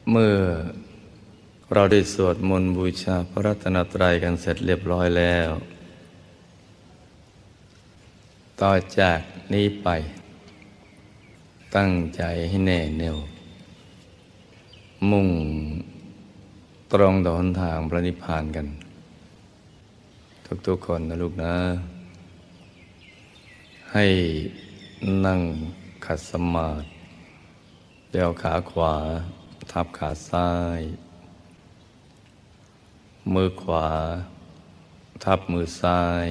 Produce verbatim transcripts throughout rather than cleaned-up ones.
เมื่อเราได้สวดมนต์บูชาพระรัตนตรัยกันเสร็จเรียบร้อยแล้ว ต่อจากนี้ไปตั้งใจให้แน่แน่วมุ่งตรงต่อหนทางพระนิพพานกันทุกๆคนนะลูกนะให้นั่งขัดสมาธิเดี่ยวขาขวาทับขาซ้ายมือขวาทับมือซ้าย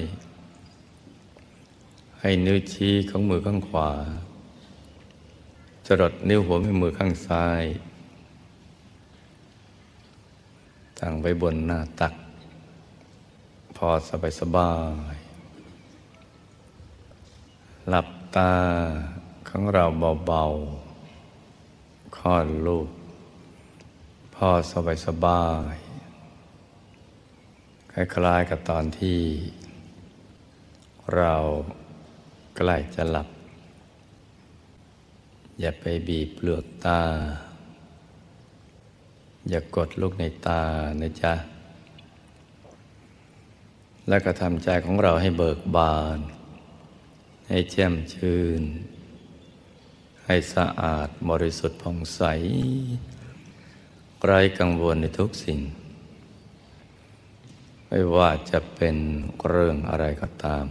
ให้นิ้วชี้ของมือข้างขวาจรดนิ้วหัวแม่มือข้างซ้ายตั้งไว้บนหน้าตักพอสบายสบายหลับตาของเราเบาๆคลอดลูกพอสบายสบายคล้ายๆกับตอนที่เราใกล้จะหลับอย่าไปบีบเปลือกตาอย่ากดลูกในตานะจ๊ะแล้วก็ทำใจของเราให้เบิกบานให้แจ่มชื่นให้สะอาดบริสุทธิ์ผ่องใสไร้กังวลในทุกสิ่งไม่ว่าจะเป็นเรื่องอะไรก็ตาม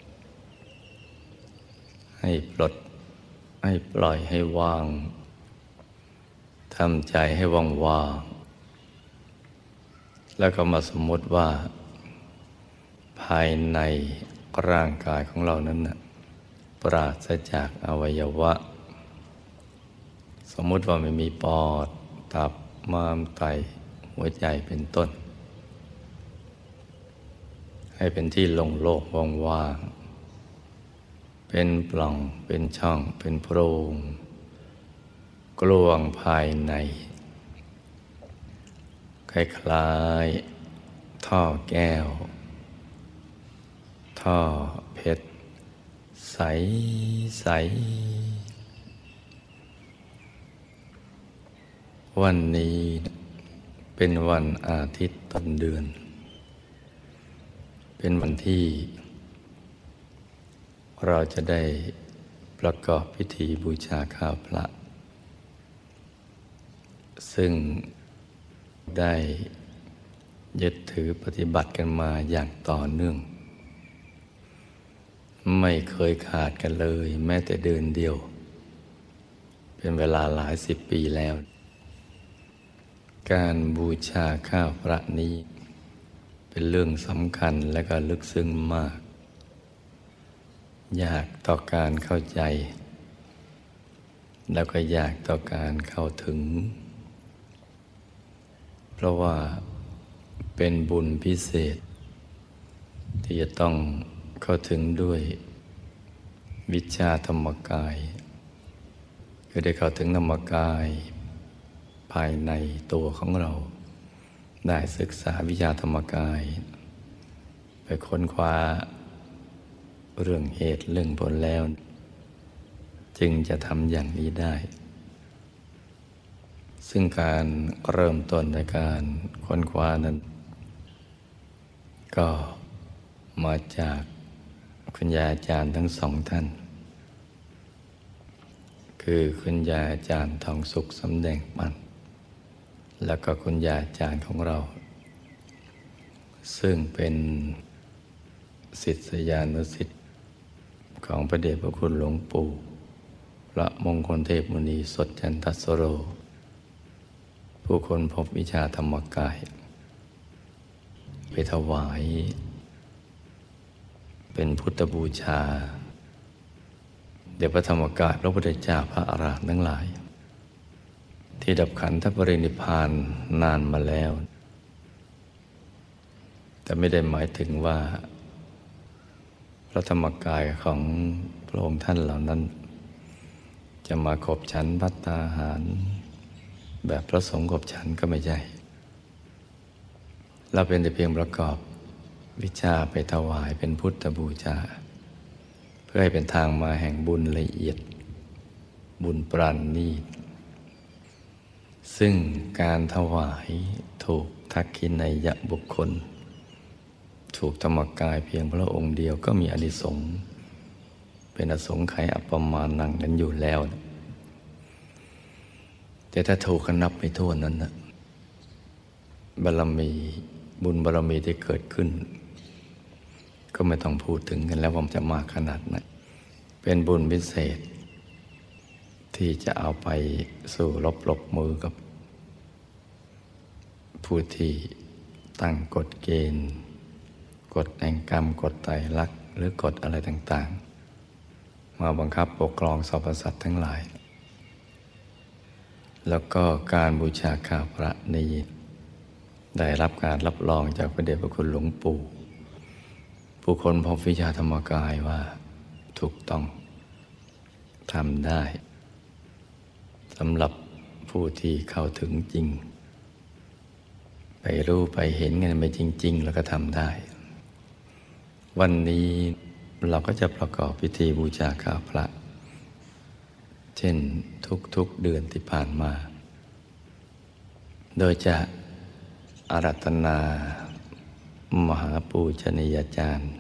ให้ปลดให้ปล่อยให้วางทำใจให้ว่างว่างแล้วก็มาสมมติว่าภายในร่างกายของเรานั้นนะปราศจากอวัยวะสมมติว่าไม่มีปอดตับม้ามไตหัวใจเป็นต้นให้เป็นที่โล่งโล่งว่างๆเป็นปล่องเป็นช่องเป็นโพรงกลวงภายในคล้ายๆท่อแก้วท่อเพชรใสใสวันนี้เป็นวันอาทิตย์ต้นเดือนเป็นวันที่เราจะได้ประกอบพิธีบูชาข้าวพระซึ่งได้ยึดถือปฏิบัติกันมาอย่างต่อเนื่องไม่เคยขาดกันเลยแม้แต่เดือนเดียวเป็นเวลาหลายสิบปีแล้วการบูชาข้าวพระนี้เป็นเรื่องสำคัญและก็ลึกซึ้งมากยากต่อการเข้าใจแล้วก็ยากต่อการเข้าถึงเพราะว่าเป็นบุญพิเศษที่จะต้องเข้าถึงด้วยวิชาธรรมกายคือได้เข้าถึงธรรมกายภายในตัวของเราได้ศึกษาวิชาธรรมกายไปค้นคว้าเรื่องเหตุเรื่องผลแล้วจึงจะทำอย่างนี้ได้ซึ่งการเริ่มต้นในการค้นคว้านั้นก็มาจากคุณยายอาจารย์ทั้งสองท่านคือคุณยายอาจารย์ทองสุขสำแดงปันแล้วก็คุณยายอาจารย์ของเราซึ่งเป็นศิษยานุศิษย์ของพระเดชพระคุณหลวงปู่พระมงคลเทพมุนีสดจันทสโรผู้คนพบวิชาธรรมกายไปถวายเป็นพุทธบูชาเดชพระธรรมกายพระพุทธเจ้าพระอรหันต์ทั้งหลายที่ดับขันธปรินิพพานนานมาแล้วแต่ไม่ได้หมายถึงว่าพระธรรมกายของพระองค์ท่านเหล่านั้นจะมาขบฉันภัตตาหารแบบพระสงฆ์ขบฉันก็ไม่ใช่เราเป็นแต่เพียงประกอบวิชาไปถวายเป็นพุทธบูชาเพื่อให้เป็นทางมาแห่งบุญละเอียดบุญปราณีตซึ่งการถวายถูกทักขินัยยบุคคลถูกธรรมกายเพียงพระองค์เดียวก็มีอานิสงส์เป็นอสงไขยอัปปมาณังนั้นอยู่แล้วนะแต่ถ้าถูกกันนับไม่ถ้วนนั้นนะบารมีบุญบารมีที่เกิดขึ้นก็ไม่ต้องพูดถึงกันแล้วว่ามันจะมากขนาดไหนเป็นบุญพิเศษที่จะเอาไปสู่รบรบมือกับผู้ที่ตั้งกฎเกณฑ์กฎแห่งกรรมกฎไตรลักษณ์หรือกฎอะไรต่างๆมาบังคับปกครองสรรพสัตว์ทั้งหลายแล้วก็การบูชาข้าพระนี้ได้รับการรับรองจากพระเดชพระคุณหลวงปู่ผู้คนพบวิชาธรรมกายว่าถูกต้องทำได้สำหรับผู้ที่เข้าถึงจริงไปรู้ไปเห็นกันไปจริงๆแล้วก็ทำได้วันนี้เราก็จะประกอบพิธีบูชาข้าพระเช่นทุกๆเดือนที่ผ่านมาโดยจะอาราธนามหาปูชนียาจารย์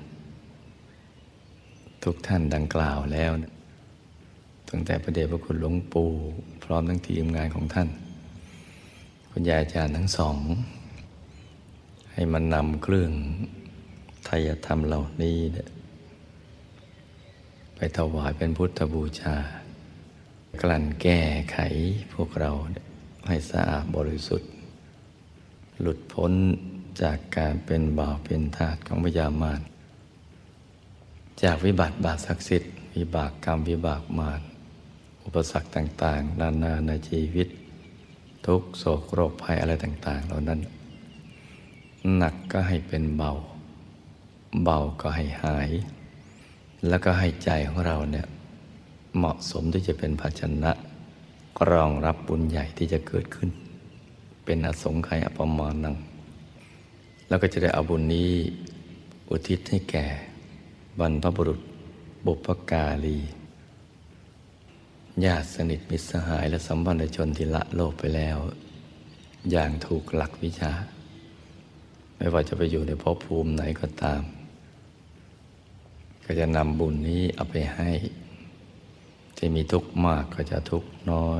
ทุกท่านดังกล่าวแล้วตั้งแต่พระเดชพระคุณหลวงปู่พร้อมทั้งทีมงานของท่านคุณยายอาจารย์ทั้งสองให้มันนำเครื่องไทยธรรมเหล่านี้ไปถวายเป็นพุทธบูชากลั่นแก้ไขพวกเราให้สะอาดบริสุทธิ์หลุดพ้นจากการเป็นบ่าวเป็นทาสของพญามารจากวิบัติบาปศักดิ์สิทธิ์วิบากกรรมวิบากมารอุปสรรคต่างๆนานาในชีวิตทุกโศกโรคภัยอะไรต่างๆเหล่านั้นหนักก็ให้เป็นเบาเบาก็ให้หายแล้วก็ให้ใจของเราเนี่ยเหมาะสมที่จะเป็นภาชนะรองรับบุญใหญ่ที่จะเกิดขึ้นเป็นอสงไขยอัปปมาณังแล้วก็จะได้เอาบุญนี้อุทิศให้แก่บรรพบุรุษบุพการีญาติสนิทมิตรสหายและสัมพันธชนที่ละโลกไปแล้วอย่างถูกหลักวิชาไม่ว่าจะไปอยู่ในภพภูมิไหนก็ตามก็จะนำบุญนี้เอาไปให้ที่มีทุกข์มากก็จะทุกข์น้อย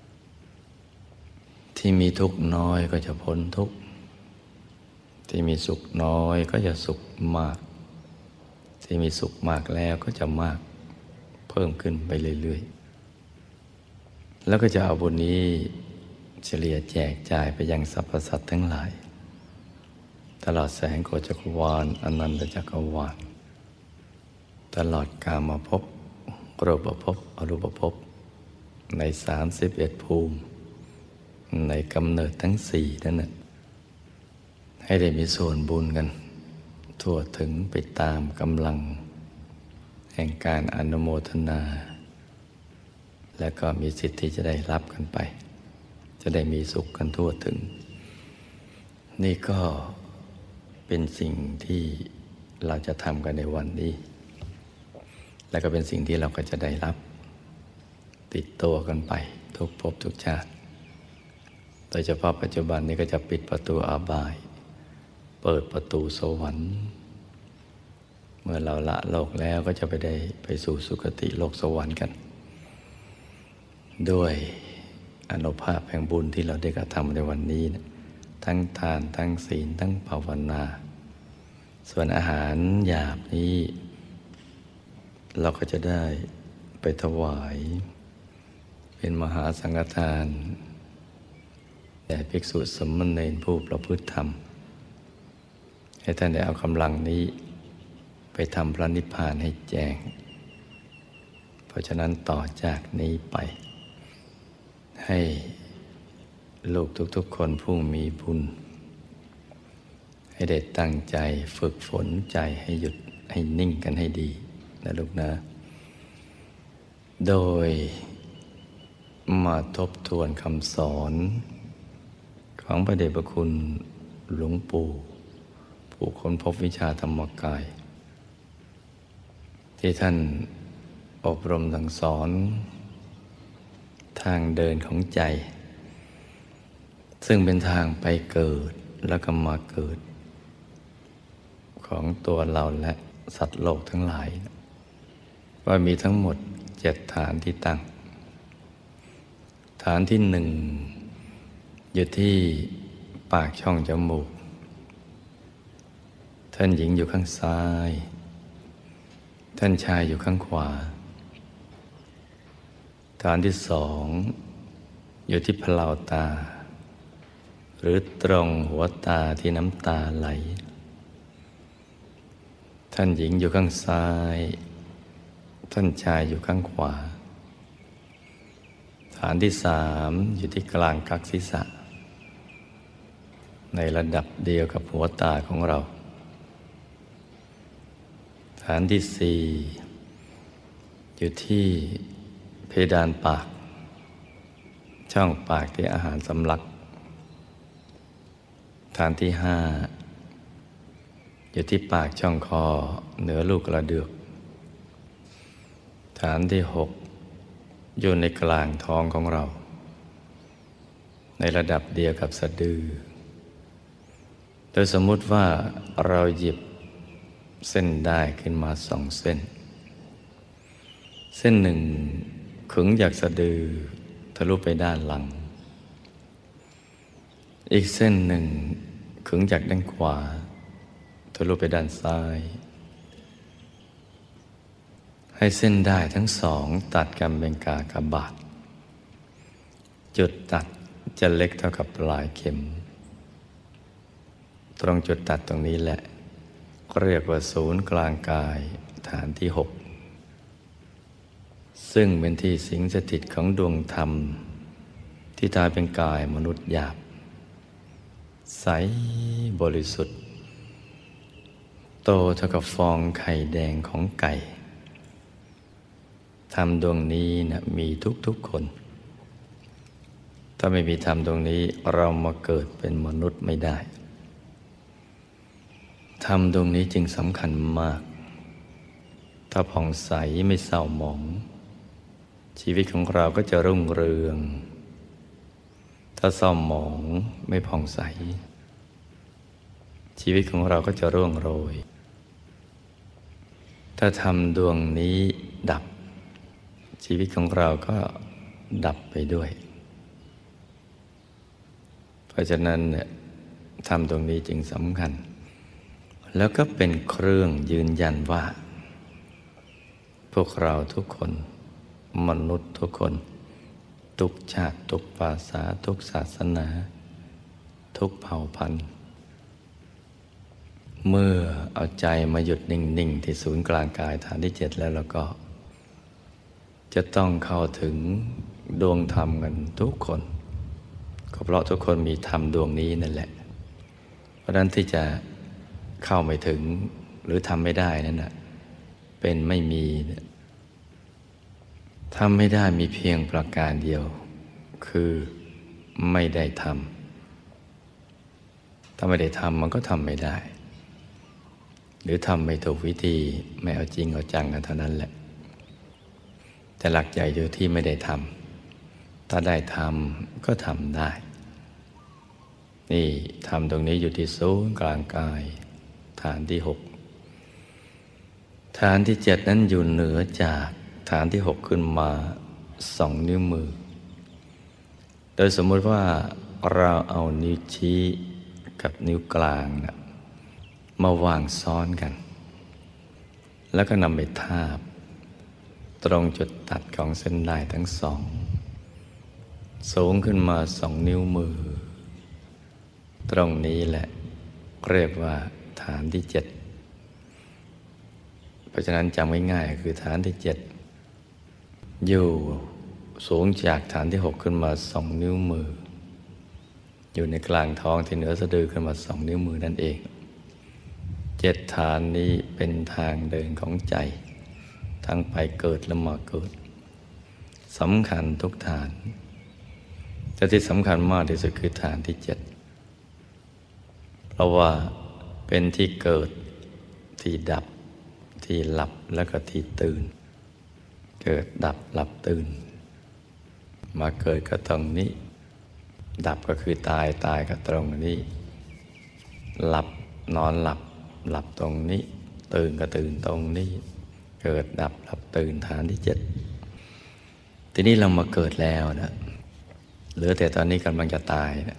ที่มีทุกข์น้อยก็จะพ้นทุกข์ที่มีสุขน้อยก็จะสุขมากที่มีสุขมากแล้วก็จะมากเพิ่มขึ้นไปเรื่อยๆแล้วก็จะเอาบุญนี้เฉลี่ยแจกจ่ายไปยังสรรพสัตว์ทั้งหลายตลอดแสงโคจักรวาลอนันตจักรวาลตลอดกามภพรูปภพอรูปภพในสามสิบเอ็ดภูมิในกำเนิดทั้งสี่นั่นน่ะให้ได้มีส่วนบุญกันทั่วถึงไปตามกำลังแห่งการอนุโมทนาและก็มีสิทธิ์ที่จะได้รับกันไปจะได้มีสุขกันทั่วถึงนี่ก็เป็นสิ่งที่เราจะทำกันในวันนี้และก็เป็นสิ่งที่เราก็จะได้รับติดตัวกันไปทุกภพทุกชาติโดยเฉพาะปัจจุบันนี้ก็จะปิดประตูอบายเปิดประตูสวรรค์เมื่อเราละโลกแล้วก็จะไปได้ไปสู่สุคติโลกสวรรค์กันด้วยอานุภาพแห่งบุญที่เราได้กระทำในวันนี้นะทั้งทานทั้งศีลทั้งภาวนาส่วนอาหารหยาบนี้เราก็จะได้ไปถวายเป็นมหาสังฆทานแด่ภิกษุสามเณรผู้ประพฤติธรรมให้ท่านได้เอากำลังนี้ไปทำพระนิพพานให้แจ้งเพราะฉะนั้นต่อจากนี้ไปให้ลูกทุกๆคนผู้มีบุญให้ได้ตั้งใจฝึกฝนใจให้หยุดให้นิ่งกันให้ดีนะลูกนะโดยมาทบทวนคำสอนของพระเดชพระคุณหลวงปู่ผู้ค้นพบวิชาธรรมกายที่ท่านอบรมสั่งสอนทางเดินของใจซึ่งเป็นทางไปเกิดแล้วก็มาเกิดของตัวเราและสัตว์โลกทั้งหลายว่ามีทั้งหมดเจ็ดฐานที่ตั้งฐานที่หนึ่งอยู่ที่ปากช่องจมูกท่านหญิงอยู่ข้างซ้ายท่านชายอยู่ข้างขวาฐานที่สองอยู่ที่เพลาตาหรือตรงหัวตาที่น้ำตาไหลท่านหญิงอยู่ข้างซ้ายท่านชายอยู่ข้างขวาฐานที่สามอยู่ที่กลางกักศีรษะในระดับเดียวกับหัวตาของเราฐานที่สี่อยู่ที่เพดานปากช่องปากที่อาหารสำลักฐานที่ห้าอยู่ที่ปากช่องคอเหนือลูกกระเดือกฐานที่หกอยู่ในกลางท้องของเราในระดับเดียวกับสะดือโดยสมมุติว่าเราหยิบเส้นได้ขึ้นมาสองเส้นเส้นหนึ่งขึงจากสะดือทะลุไปด้านหลังอีกเส้นหนึ่งขึงจากด้านขวาทะลุไปด้านซ้ายให้เส้นได้ทั้งสองตัดกันเป็นกากบาทจุดตัดจะเล็กเท่ากับปลายเข็มตรงจุดตัดตรงนี้แหละเรียกว่าศูนย์กลางกายฐานที่หกซึ่งเป็นที่สิงสถิตของดวงธรรมที่ตายเป็นกายมนุษย์หยาบใสบริสุทธิ์โตเท่ากับฟองไข่แดงของไก่ธรรมดวงนี้นะมีทุกๆคนถ้าไม่มีธรรมดวงนี้เรามาเกิดเป็นมนุษย์ไม่ได้ธรรมดวงนี้จึงสำคัญมากถ้าผ่องใสไม่เศร้าหมองชีวิตของเราก็จะรุ่งเรืองถ้าเศร้าหมองไม่ผ่องใสชีวิตของเราก็จะร่วงโรยถ้าธรรมดวงนี้ดับชีวิตของเราก็ดับไปด้วยเพราะฉะนั้นเนี่ยธรรมดวงนี้จึงสำคัญแล้วก็เป็นเครื่องยืนยันว่าพวกเราทุกคนมนุษย์ทุกคนทุกชาติทุกภาษาทุกศาสนาทุกเผ่าพันธุ์เมื่อเอาใจมาหยุดนิ่งๆที่ศูนย์กลางกายฐานที่เจ็ดแล้วเราก็จะต้องเข้าถึงดวงธรรมกันทุกคนก็เพราะทุกคนมีธรรมดวงนี้นั่นแหละเพราะฉะนั้นที่จะเข้าไม่ถึงหรือทำไม่ได้นั่นน่ะเป็นไม่มีทำไม่ได้มีเพียงประการเดียวคือไม่ได้ทำถ้าไม่ได้ทำมันก็ทำไม่ได้หรือทำไม่ถูกวิธีไม่เอาจริงเอาจังกันเท่านั้นแหละแต่หลักใหญ่อยู่ที่ไม่ได้ทำถ้าได้ทำก็ทำได้นี่ทำตรงนี้อยู่ที่ศูนย์กลางกายฐานที่หกฐานที่เจ็ดนั้นอยู่เหนือจากฐานที่หกขึ้นมาสองนิ้วมือโดยสมมติว่าเราเอานิ้วชี้กับนิ้วกลางนะมาวางซ้อนกันแล้วก็นำไปทาบตรงจุดตัดของเส้นด้ายทั้งสองสูงขึ้นมาสองนิ้วมือตรงนี้แหละเรียกว่าฐานที่เจ็ดเพราะฉะนั้นจำง่ายๆคือฐานที่เจ็ดอยู่สูงจากฐานที่หกขึ้นมาสองนิ้วมืออยู่ในกลางท้องที่เหนือสะดือขึ้นมาสองนิ้วมือนั่นเองเจ็ดฐานนี้เป็นทางเดินของใจทั้งไปเกิดและมาเกิดสำคัญทุกฐานแต่ที่สำคัญมากที่สุดคือฐานที่เจ็ดเพราะว่าเป็นที่เกิดที่ดับที่หลับแล้วก็ที่ตื่นเกิดดับหลับตื่นมาเกิดก็ตรงนี้ดับก็คือตายตายก็ตรงนี้หลับนอนหลับหลับตรงนี้ตื่นก็ตื่นตรงนี้เกิดดับหลับตื่นฐานที่เจ็ดทีนี้เรามาเกิดแล้วนะเหลือแต่ตอนนี้กำลังจะตายนะ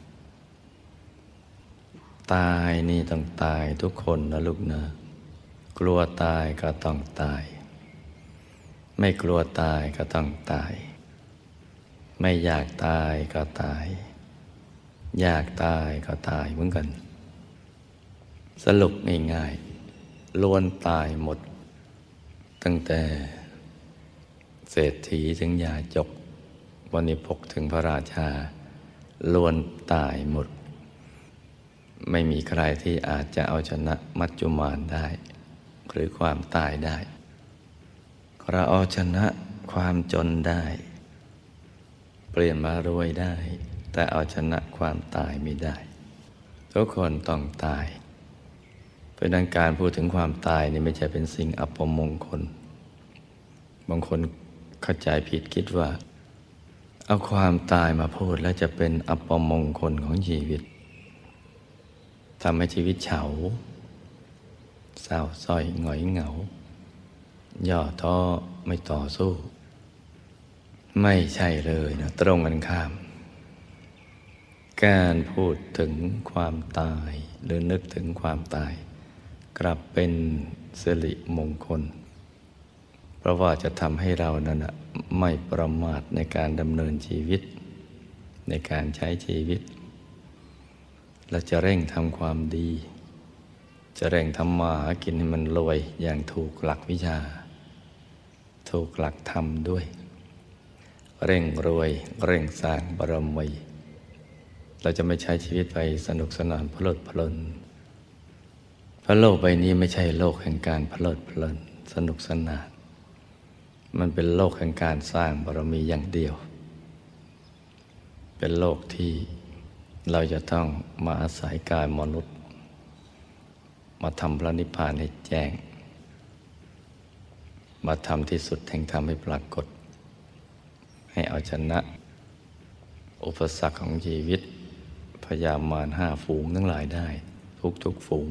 ตายนี่ต้องตายทุกคนนะลูกนะกลัวตายก็ต้องตายไม่กลัวตายก็ต้องตายไม่อยากตายก็ตายอยากตายก็ตายเหมือนกันสรุปง่ายๆล้วนตายหมดตั้งแต่เศรษฐีถึงยาจกวณิพกถึงพระราชาล้วนตายหมดไม่มีใครที่อาจจะเอาชนะมัจจุมานได้หรือความตายได้เราเอาชนะความจนได้เปลี่ยนมารวยได้แต่เอาชนะความตายไม่ได้ทุกคนต้องตายเพราะนั้นการพูดถึงความตายนี่ไม่ใช่เป็นสิ่งอัปมงคลบางคนเข้าใจผิดคิดว่าเอาความตายมาพูดแล้วจะเป็นอัปมงคลของชีวิตทำให้ชีวิตเฉาเศร้าส้อยหงอยเหงาย่อท้อไม่ต่อสู้ไม่ใช่เลยนะตรงกันข้ามการพูดถึงความตายหรือนึกถึงความตายกลับเป็นสิริมงคลเพราะว่าจะทำให้เรานั้นไม่ประมาทในการดำเนินชีวิตในการใช้ชีวิตเราจะเร่งทำความดีจะเร่งทำมาหากินให้มันรวยอย่างถูกหลักวิชาถูกหลักธรรมด้วยเร่งรวยเร่งสร้างบารมีเราจะไม่ใช้ชีวิตไปสนุกสนานเพลิดเพลินเพราะโลกใบนี้ไม่ใช่โลกแห่งการเพลิดเพลินสนุกสนานมันเป็นโลกแห่งการสร้างบารมีอย่างเดียวเป็นโลกที่เราจะต้องมาอาศัยกายมนุษย์มาทำพระนิพพานให้แจ้งมาทำที่สุดแห่งธรรมให้ปรากฏให้เอาชนะอุปสรรคของชีวิตพยามารห้าฝูงทั้งหลายได้ทุกๆฝูง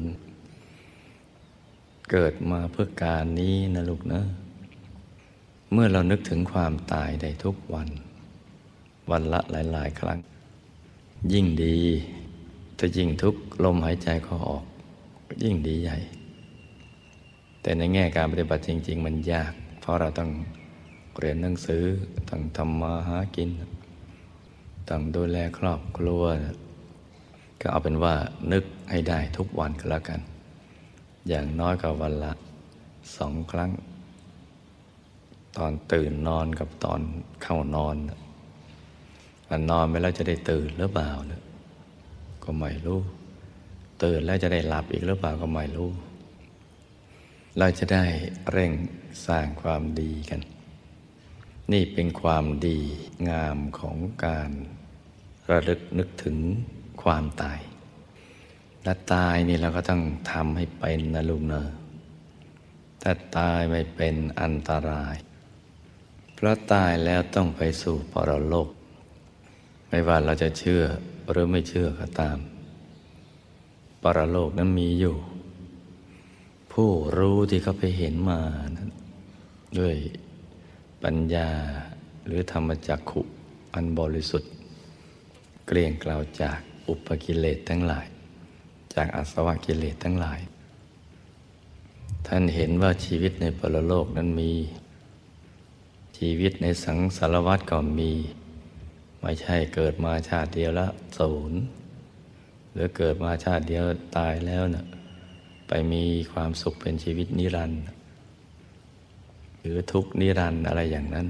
เกิดมาเพื่อการนี้นะลูกนะเมื่อเรานึกถึงความตายได้ทุกวันวันละหลายๆครั้งยิ่งดีถ้ายิ่งทุกลมหายใจเข้าออกยิ่งดีใหญ่แต่ในแง่การปฏิบัติจริงๆมันยากเพราะเราต้องเรียนหนังสือต้องทำมาหากินต้องดูแลครอบครัวก็เอาเป็นว่านึกให้ได้ทุกวันก็แล้วกันอย่างน้อยก็วันละสองครั้งตอนตื่นนอนกับตอนเข้านอนวันนอนไปแล้วจะได้ตื่นหรือเปล่าเนี่ยก็ไม่รู้ตื่นแล้วจะได้หลับอีกหรือเปล่าก็ไม่รู้เราจะได้เร่งสร้างความดีกันนี่เป็นความดีงามของการระลึกนึกถึงความตายและตายนี่เราก็ต้องทำให้เป็นนะลูกเนอะถ้าตายไม่เป็นอันตรายเพราะตายแล้วต้องไปสู่ปรโลกไม่ว่าเราจะเชื่อหรือไม่เชื่อก็ตามปรโลกนั้นมีอยู่ผู้รู้ที่เขาไปเห็นมานั้นด้วยปัญญาหรือธรรมจักขุอันบริสุทธิ์เกลี้ยงกล่าวจากอุปกิเลสทั้งหลายจากอาสวะกิเลสทั้งหลายท่านเห็นว่าชีวิตในปรโลกนั้นมีชีวิตในสังสารวัฏก็มีไม่ใช่เกิดมาชาติเดียวแล้วศูนย์หรือเกิดมาชาติเดียวตายแล้วน่ะไปมีความสุขเป็นชีวิตนิรันดร์หรือทุกข์นิรันดร์อะไรอย่างนั้น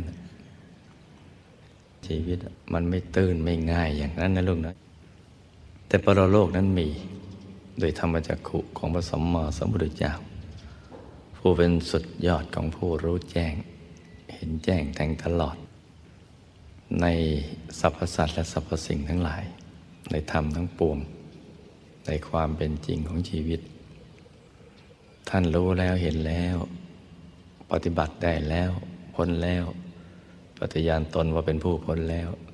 ชีวิตมันไม่ตื้นไม่ง่ายอย่างนั้นนะลูกนะแต่ปรโลกนั้นมีโดยธรรมจักขุของพระสัมมาสัมพุทธเจ้าผู้เป็นสุดยอดของผู้รู้แจ้งเห็นแจ้งแทงตลอดในสรรพสัตว์และสรรพสิ่งทั้งหลายในธรรมทั้งปวงในความเป็นจริงของชีวิตท่านรู้แล้วเห็นแล้วปฏิบัติได้แล้วพ้นแล้วปฏิญาณตนว่าเป็นผู้พ้นแล้วก็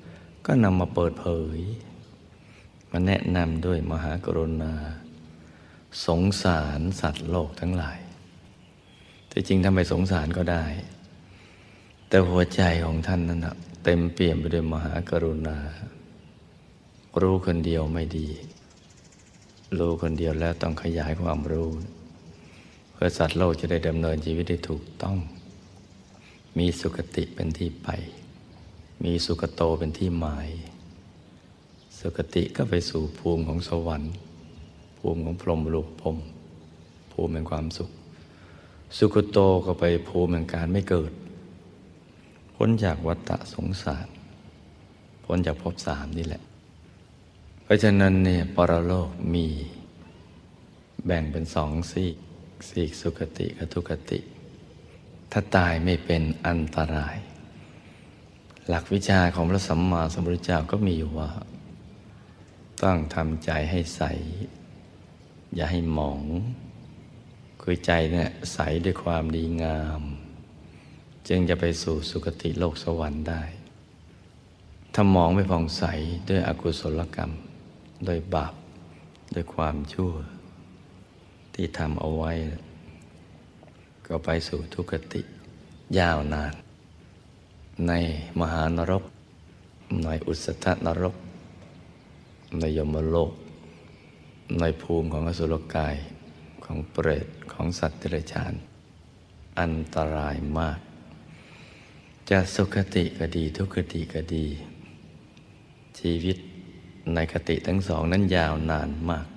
ก็นำมาเปิดเผยมาแนะนำด้วยมหากรุณาสงสารสัตว์โลกทั้งหลายที่จริงทำไมสงสารก็ได้แต่หัวใจของท่านนั้นเต็มเปี่ยมไปด้วยมหากรุณารู้คนเดียวไม่ดีรู้คนเดียวแล้วต้องขยายความรู้เพื่อสัตว์โลกจะได้ดำเนินชีวิตได้ถูกต้องมีสุคติเป็นที่ไปมีสุคโตเป็นที่หมายสุคติก็ไปสู่ภูมิของสวรรค์ภูมิของพรหมโลกพรหมภูมิแห่งความสุขสุคโตก็ไปภูมิแห่งการไม่เกิดพ้นจากวัฏสงสารพ้นจากภพสามนี่แหละเพราะฉะนั้นเนี่ยปรโลกมีแบ่งเป็นสองซีกซีกสุคติกับทุคติถ้าตายไม่เป็นอันตรายหลักวิชาของพระสัมมาสัมพุทธเจ้าก็มีอยู่ว่าต้องทำใจให้ใสอย่าให้หมองคือใจเนี่ยใสด้วยความดีงามจึงจะไปสู่สุคติโลกสวรรค์ได้ถ้ามองไม่ผ่องใสด้วยอกุศลกรรมโดยบาปด้วยความชั่วที่ทำเอาไว้ก็ไปสู่ทุกติยาวนานในมหานรกในอุสธนรกในยมโลกในภูมิของอสุรกายของเปรตของสัตว์เดรัจฉานอันตรายมากจะสุคติก็ดีทุกติก็ดีชีวิตในคติทั้งสองนั้นยาวนานมาก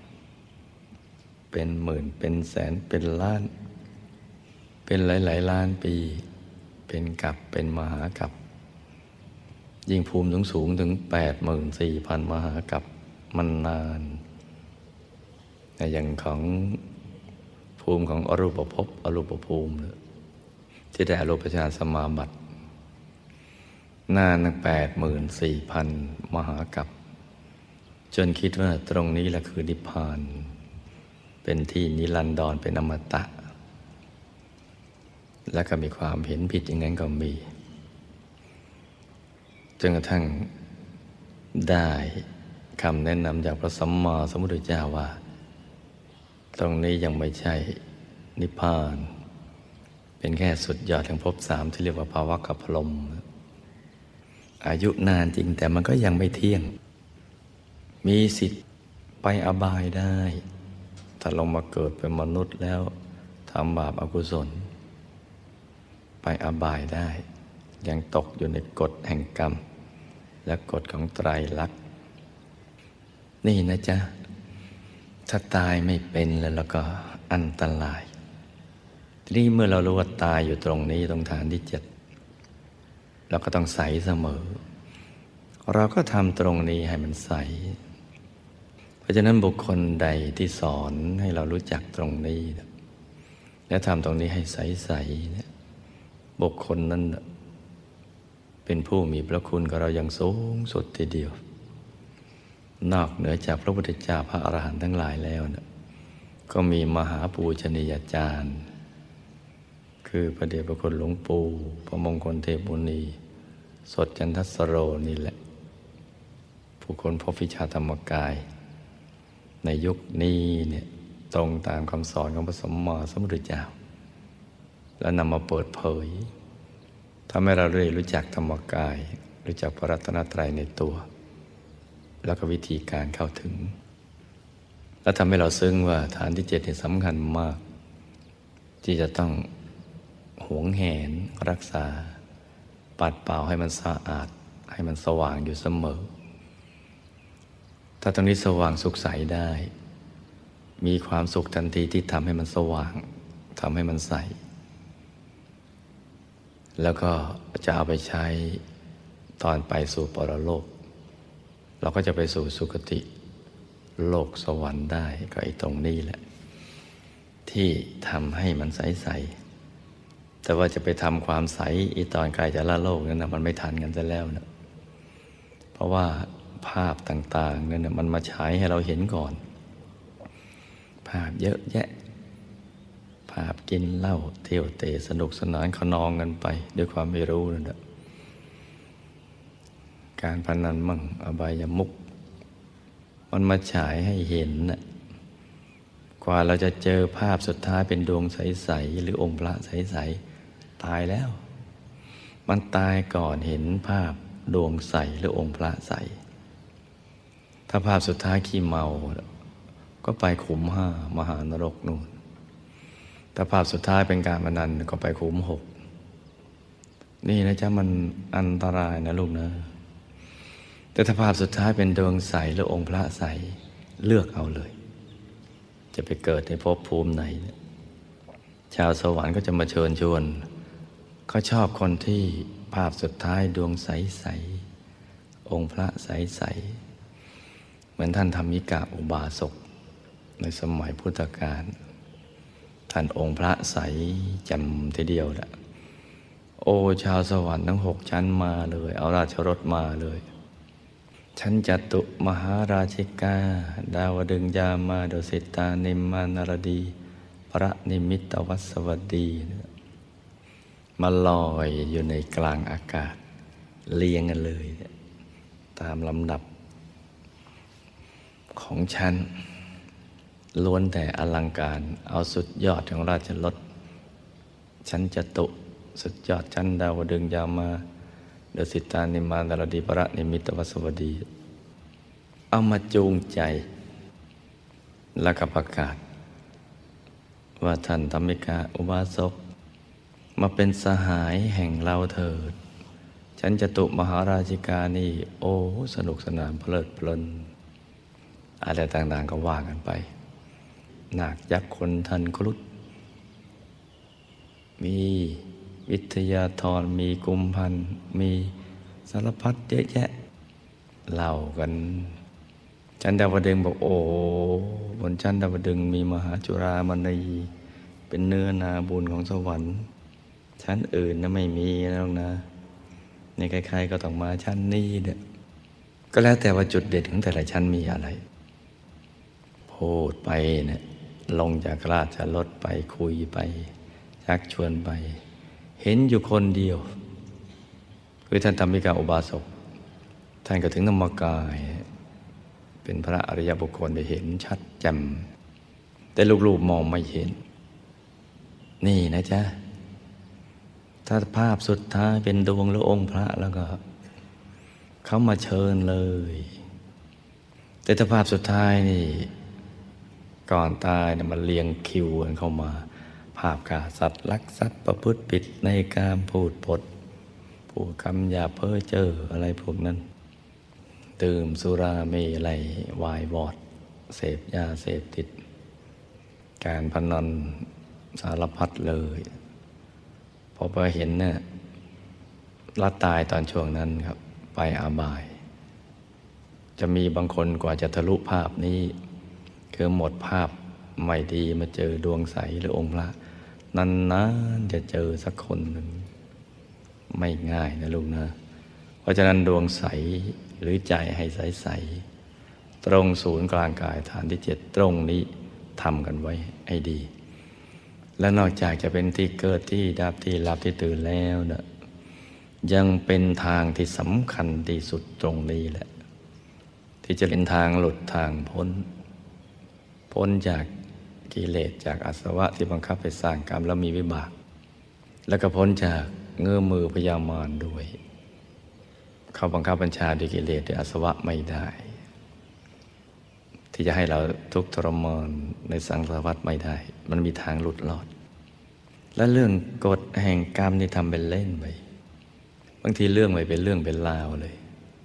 เป็นหมื่นเป็นแสนเป็นล้านเป็นหลายๆล้านปีเป็นกัปเป็นมหากัปยิ่งภูมิสูงๆถึงแปดหมื่นสี่พันมหากัปมันนานแต่อย่างของภูมิของอรูปภพอรูปภูมิที่ได้อรูปฌานสมาบัตินานตั้งแปดหมื่นสี่พันมหากัปจนคิดว่าตรงนี้แหละคือนิพพานเป็นที่นิรันดรเป็นอมตะแล้วก็มีความเห็นผิดอย่างนั้นก็มีจนกระทั่งได้คำแนะนำจากพระสัมมาสัมพุทธเจ้าว่าตรงนี้ยังไม่ใช่นิพพานเป็นแค่สุดยอดแห่งภพสามที่เรียกว่าภาวะกับพรหมอายุนานจริงแต่มันก็ยังไม่เที่ยงมีสิทธิ์ไปอบายได้ถ้าลงมาเกิดเป็นมนุษย์แล้วทำบาปอกุศลไปอบายได้ยังตกอยู่ในกฎแห่งกรรมและกฎของไตรลักษณ์นี่นะจ๊ะถ้าตายไม่เป็นแล้วแล้วก็อันตรายทีนี้เมื่อเรารู้ว่าตายอยู่ตรงนี้ตรงฐานที่เจ็ดเราก็ต้องใสเสมอเราก็ทำตรงนี้ให้มันใสเพราะฉะนั้นบุคคลใดที่สอนให้เรารู้จักตรงนี้และทำตรงนี้ให้ใสๆเนี่ยบุคคลนั้นเป็นผู้มีพระคุณกับเราอย่างสูงสุดทีเดียวนอกเหนือจากพระพุทธเจ้าพระอรหันต์ทั้งหลายแล้วเนี่ยก็มีมหาปูชนียาจารย์คือพระเดชพระคุณหลวงปู่พระมงคลเทพมุนีสดจันทสโรนี่แหละผู้คนพบวิชาธรรมกายในยุคนี้เนี่ยตรงตามคำสอนของพระสัมมาสัมพุทธเจ้าแล้วนำมาเปิดเผยทำให้เราได้รู้จักธรรมกายรู้จักพระรัตนตรัยในตัวแล้วก็วิธีการเข้าถึงและทำให้เราซึ้งว่าฐานที่เจ็ดนี่สำคัญมากที่จะต้องหวงแหนรักษาปัดเป่าให้มันสะอาดให้มันสว่างอยู่เสมอถ้าตรงนี้สว่างสุขใสได้มีความสุขทันทีที่ทำให้มันสว่างทำให้มันใสแล้วก็จะเอาไปใช้ตอนไปสู่ปรโลกเราก็จะไปสู่สุคติโลกสวรรค์ได้ก็ไอ้ตรงนี้แหละที่ทำให้มันใสๆแต่ว่าจะไปทำความใสอีตอนใกล้จะละโลกนั้นนะมันไม่ทันกันซะแล้วนะเพราะว่าภาพต่างๆนั่นนะมันมาฉายให้เราเห็นก่อนภาพเยอะแยะภาพกินเหล้าเที่ยวเตะสนุกสนานขนองกันไปด้วยความไม่รู้นั่นแหละการพนันมั่งอบายมุขมันมาฉายให้เห็นน่ะกว่าเราจะเจอภาพสุดท้ายเป็นดวงใสๆหรือองค์พระใสๆตายแล้วมันตายก่อนเห็นภาพดวงใสหรือองค์พระใสถ้าภาพสุดท้ายขี้เมาก็ไปขุมห้ามหานรกนู่นถ้าภาพสุดท้ายเป็นการพนันก็ไปขุมหกนี่นะจ๊ะมันอันตรายนะลูกนะแต่ถ้าภาพสุดท้ายเป็นดวงใสหรือองค์พระใสเลือกเอาเลยจะไปเกิดในภพภูมิไหนชาวสวรรค์ก็จะมาเชิญชวนเขาชอบคนที่ภาพสุดท้ายดวงใสๆองค์พระใสๆเหมือนท่านธรรมิกะอุบาสกในสมัยพุทธกาลท่านองค์พระใสแจ่มทีเดียวแหละโอ้ชาวสวรรค์ทั้งหกชั้นมาเลยเอาราชรถมาเลยชั้นจตุมหาราชิกาดาวดึงยามาดุสิตานิมมานารดีพระนิมิตวัสวดีมาลอยอยู่ในกลางอากาศเรียงกันเลยตามลำดับของชั้นล้วนแต่อลังการเอาสุดยอดของราชรถชั้นจตุสุดยอดชั้นดาวดึงยามาดุสิตานิมมานารดีพระนิมิตวัสวดีเอามาจูงใจแล้วก็ประกาศว่าท่านธรรมิกาอุบาสกมาเป็นสหายแห่งเราเถิดฉันจตุมหาราชิกานี่โอ้สนุกสนานเพลิดเพลินอะไรต่างๆก็ว่ากันไปนาคยักษ์คนทันครุฑมีวิทยาธรมีกุมพันธ์มีสารพัดเยอะแยะเล่ากันชั้นดาวดึงบอกโอ้บนชั้นดาวดึงมีมหาจุฬามณีเป็นเนื้อนาบุญของสวรรค์ชั้นอื่นนะไม่มีนะลูกนะในใครๆก็ต้องมาชั้นนี้เนี่ยก็แล้วแต่ว่าจุดเด่นของแต่ละชั้นมีอะไรพูดไปเนี่ยลงจากราชรถไปคุยไปชักชวนไปเห็นอยู่คนเดียวคือท่านธรรมิกาอุบาสกท่านก็ถึงธรรมกายเป็นพระอริยบุคคลได้เห็นชัดแจ่มแต่ลูกๆมองไม่เห็นนี่นะจ๊ะถ้าภาพสุดท้ายเป็นดวงหรือองค์พระแล้วก็เขามาเชิญเลยแต่ถ้าภาพสุดท้ายนี่ก่อนตายเนี่ยมันเรียงคิวกันเข้ามาภาพฆ่าสัตว์ลักทรัพย์ประพฤติผิดในกามพูดปดพูดคำหยาบเพ้อเจ้ออะไรพวกนั้นดื่มสุราเมลัยวายวอดเสพยาเสพติดการพนันสารพัดเลยพอไปเห็นเนี่ยละตายตอนช่วงนั้นครับไปอาบายจะมีบางคนกว่าจะทะลุภาพนี้คือหมดภาพไม่ดีมาเจอดวงใสหรือองค์พระนานๆจะเจอสักคนหนึ่งไม่ง่ายนะลูกนะเพราะฉะนั้นดวงใสหรือใจให้ใสๆตรงศูนย์กลางกายฐานที่เจ็ดตรงนี้ทำกันไว้ให้ดีและนอกจากจะเป็นที่เกิดที่ดับที่หลับที่ตื่นแล้วนะยังเป็นทางที่สำคัญที่สุดตรงนี้แหละที่จะเป็นทางหลุดทางพ้นพ้นจากกิเลสจากอาสวะที่บังคับไปสร้างกรรมแล้วมีวิบากแล้วก็พ้นจากเงื้อมือพยามารด้วยเขาบังคับบัญชาด้วยกิเลสด้วยอาสวะไม่ได้ที่จะให้เราทุกข์ทรมานในสังสารวัฏไม่ได้มันมีทางหลุดรอดและเรื่องกฎแห่งกรรมนี่ทำเป็นเล่นไปบางทีเรื่องไม่เป็นเรื่องเป็นราวเลย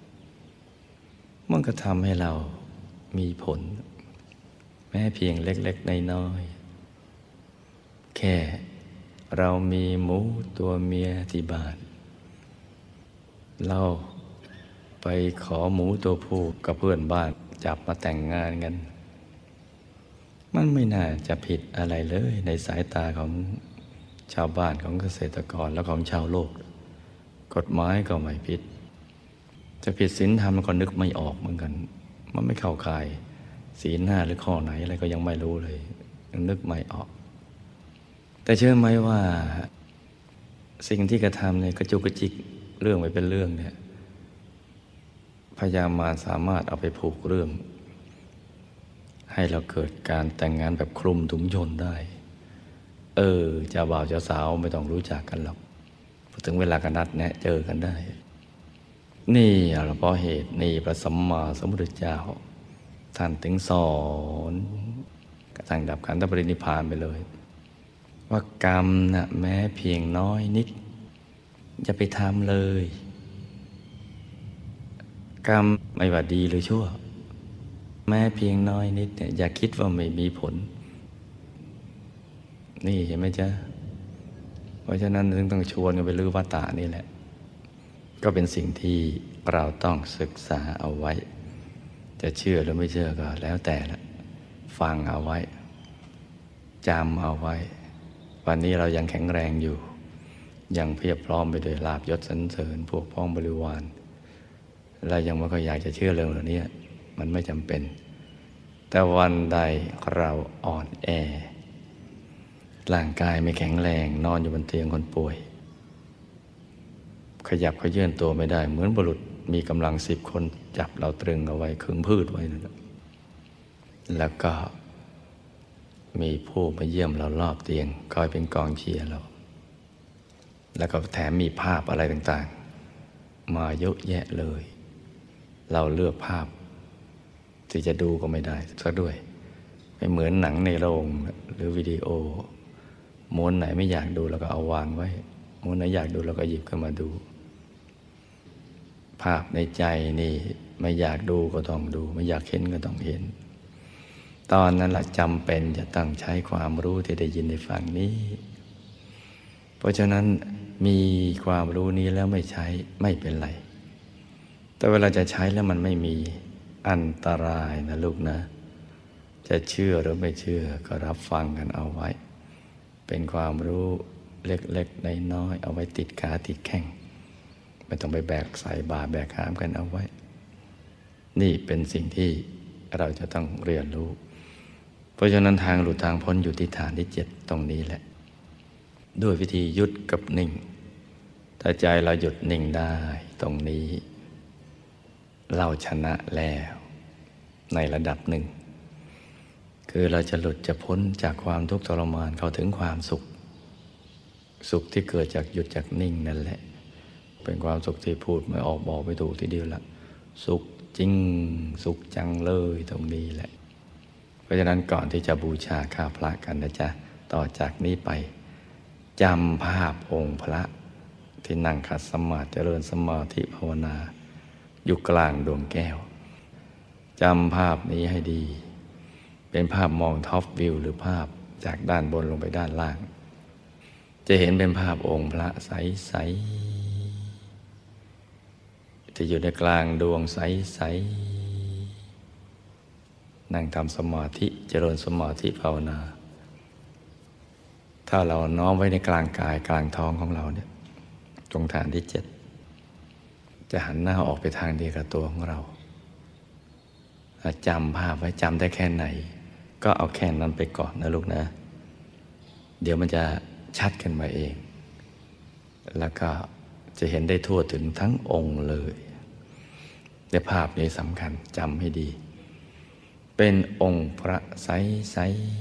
มันก็ทำให้เรามีผลแม้เพียงเล็กๆน้อยๆแค่เรามีหมูตัวเมียที่บ้านเราไปขอหมูตัวผู้กับเพื่อนบ้านจับมาแต่งงานกันมันไม่น่าจะผิดอะไรเลยในสายตาของชาวบ้านของเกษตรกรและของชาวโลกกฎหมายก็ไม่ผิดจะผิดศีลธรรมก็นึกไม่ออกเหมือนกันมันไม่เข้าข่ายศีลห้าหรือข้อไหนอะไรก็ยังไม่รู้เลยยังนึกไม่ออกแต่เชื่อไหมว่าสิ่งที่กระทำเนี่ยกระจุกกระจิกเรื่องไม่เป็นเรื่องเนี่ยพญามารสามารถเอาไปผูกเรื่องให้เราเกิดการแต่งงานแบบคลุมถุงชนได้ เออเจ้าบ่าวเจ้าสาวไม่ต้องรู้จักกันหรอกพอถึงเวลากันนัดแนะเจอกันได้นี่เราเพราะเหตุนี่พระสัมมาสัมพุทธเจ้าท่านถึงสอนกระทั่งดับขันธปรินิพพานไปเลยว่ากรรมนะแม้เพียงน้อยนิดอย่าไปทำเลยกรรมไม่ว่าดีหรือชั่วแม้เพียงน้อยนิดเนี่ยอย่าคิดว่าไม่มีผลนี่เห็นไหมจ๊ะเพราะฉะนั้นถึงต้องชวนกันไปลื้อวัฏฏะนี่แหละก็เป็นสิ่งที่เราต้องศึกษาเอาไว้จะเชื่อหรือไม่เชื่อก็แล้วแต่ละฟังเอาไว้จำเอาไว้วันนี้เรายังแข็งแรงอยู่ยังเพียบพร้อมไปด้วยลาภยศสรรเสริญพวกพ้องบริวารเรายังไม่ค่อยอยากจะเชื่อเรื่องเหล่านี้มันไม่จำเป็นแต่วันใดเราอ่อนแอร่างกายไม่แข็งแรงนอนอยู่บนเตียงคนป่วยขยับขยื่นตัวไม่ได้เหมือนบุรุษมีกำลังสิบคนจับเราตรึงเอาไว้ขึงพืชไว้นั่นแหละแล้วก็มีผู้มาเยี่ยมเรารอบเตียงคอยเป็นกองเชียร์เราแล้วก็แถมมีภาพอะไรต่างๆมาเยอะแยะเลยเราเลือกภาพที่จะดูก็ไม่ได้ซะด้วยไม่เหมือนหนังในโรงหรือวิดีโอม้วนไหนไม่อยากดูเราก็เอาวางไว้ม้วนไหนอยากดูเราก็หยิบขึ้นมาดูภาพในใจนี่ไม่อยากดูก็ต้องดูไม่อยากเห็นก็ต้องเห็นตอนนั้นละจำเป็นจะต้องใช้ความรู้ที่ได้ยินได้ฟังนี้เพราะฉะนั้นมีความรู้นี้แล้วไม่ใช้ไม่เป็นไรแต่เวลาจะใช้แล้วมันไม่มีอันตรายนะลูกนะจะเชื่อหรือไม่เชื่อก็รับฟังกันเอาไว้เป็นความรู้เล็กๆน้อยๆเอาไว้ติดขาติดแข้งไม่ต้องไปแบกใส่บาแบกหามกันเอาไว้นี่เป็นสิ่งที่เราจะต้องเรียนรู้เพราะฉะนั้นทางหลุดทางพ้นอยู่ที่ฐานที่เจ็ดตรงนี้แหละด้วยวิธีหยุดกับนิ่งถ้าใจเราหยุดนิ่งได้ตรงนี้เราชนะแล้วในระดับหนึ่งคือเราจะหลุดจะพ้นจากความทุกข์ทรมานเข้าถึงความสุขสุขที่เกิดจากหยุดจากนิ่งนั่นแหละเป็นความสุขที่พูดไม่ออกบอกไม่ถูกทีเดียวละสุขจริงสุขจังเลยตรงนี้แหละเพราะฉะนั้นก่อนที่จะบูชาข้าพระกันนะจ๊ะต่อจากนี้ไปจำภาพองค์พระที่นั่งขัดสมาธิเจริญสมาธิภาวนาอยู่กลางดวงแก้วจำภาพนี้ให้ดีเป็นภาพมองท็อปวิวหรือภาพจากด้านบนลงไปด้านล่างจะเห็นเป็นภาพองค์พระใสๆที่อยู่ในกลางดวงใสๆนั่งทำสมาธิเจริญสมาธิภาวนาถ้าเราน้อมไว้ในกลางกายกลางท้องของเราเนี่ยตรงฐานที่เจ็ดจะหันหน้าออกไปทางเดียวกับตัวของเราจำภาพไว้จำได้แค่ไหนก็เอาแค่นั้นไปก่อนนะลูกนะเดี๋ยวมันจะชัดขึ้นมาเองแล้วก็จะเห็นได้ทั่วถึงทั้งองค์เลยในภาพนี้สำคัญจำให้ดีเป็นองค์พระใส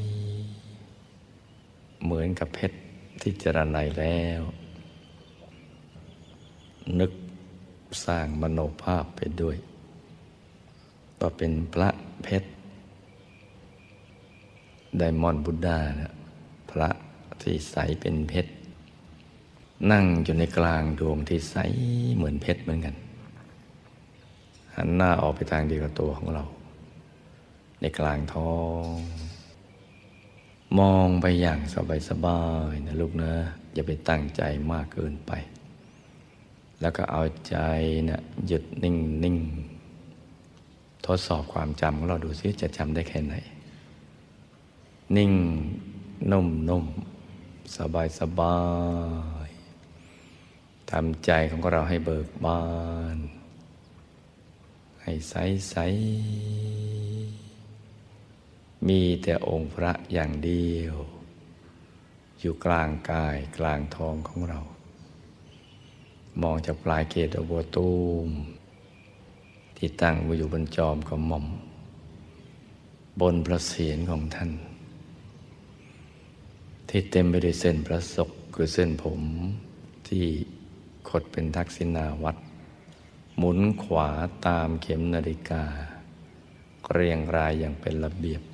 ๆเหมือนกับเพชรที่เจรไนแล้วนึกสร้างมโนภาพไปด้วยว่าเป็นพระเพชรไดมอนด์บุดดานะพระที่ใสเป็นเพชรนั่งอยู่ในกลางดวงที่ใสเหมือนเพชรเหมือนกันหันหน้าออกไปทางเดียวกับตัวของเราในกลางท้องมองไปอย่างสบายๆนะลูกนะอย่าไปตั้งใจมากเกินไปแล้วก็เอาใจนะหยุดนิ่งๆทดสอบความจำของเราดูซิจะจำได้แค่ไหนนิ่งนุ่มๆสบายๆทำใจของเราให้เบิกบานให้ใสๆมีแต่องค์พระอย่างเดียวอยู่กลางกายกลางท้องของเรามองจากปลายเกศบัวตูมที่ตั้งอยู่บนจอมกระหม่อมบนพระเศียรของท่านที่เต็มไปด้วยเส้นพระศกคือเส้นผมที่ขดเป็นทักษิณาวัตรหมุนขวาตามเข็มนาฬิกาเรียงรายอย่างเป็นระเบียบ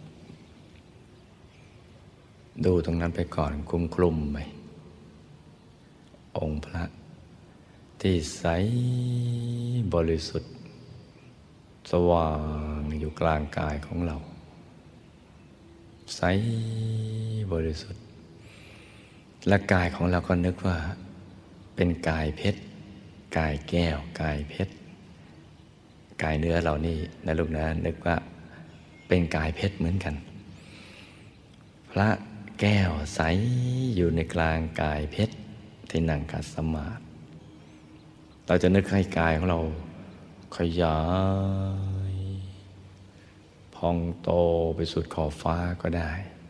ดูตรงนั้นไปก่อนคลุมคลุมไปองค์พระที่ใสบริสุทธิ์สว่างอยู่กลางกายของเราใสบริสุทธิ์และกายของเราก็นึกว่าเป็นกายเพชรกายแก้วกายเพชรกายเนื้อเรานี่นะลูกนะนึกว่าเป็นกายเพชรเหมือนกันพระแก้วใสอยู่ในกลางกายเพชรที่นั่งขัดสมาธิเราจะนึกให้กายของเราขยายพองโตไปสุดขอบฟ้าก็ได้